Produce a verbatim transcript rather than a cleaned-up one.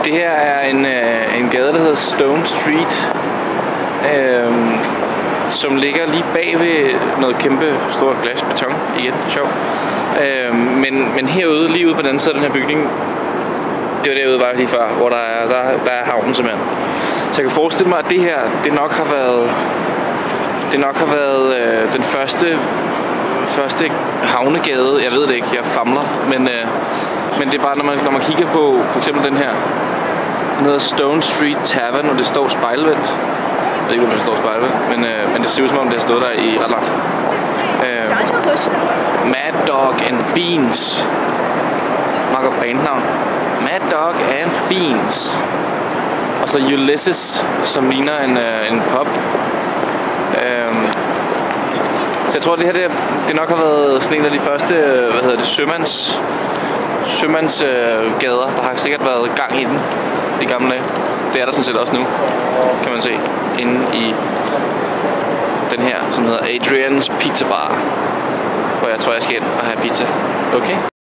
Det her er en, øh, en gade, der hedder Stone Street, øh, som ligger lige bag ved noget kæmpe stort glas beton. Igen, sjov. Øh, men, men herude, lige ude på den anden side af den her bygning, det var derude var lige før, hvor der er, der, der er havnen simpelthen. Så jeg kan forestille mig, at det her, det nok har været, det nok har været øh, den første, første havnegade. Jeg ved det ikke, jeg famler, men, øh, men det er bare, når man, når man kigger på for eksempel den her, den hedder Stone Street Tavern, og det står spejlvendt. Jeg ved ikke, om det står spejlvendt, men, øh, men det ser ud som om, det har stået der i ret langt. Øh, Mad Dog and Beans. Meget godt bandnavn. Mad Dog and Beans. Og så Ulysses, som ligner en, øh, en pub. Øhm, så jeg tror, det her det, det nok har været sådan en af de første, hvad hedder det, sømands, sømands øh, gader. Der har sikkert været gang i den i gamle dage. Det er der sådan set også nu, kan man se, inde i den her, som hedder Adrian's Pizza Bar, hvor jeg tror, jeg skal ind og have pizza. Okay?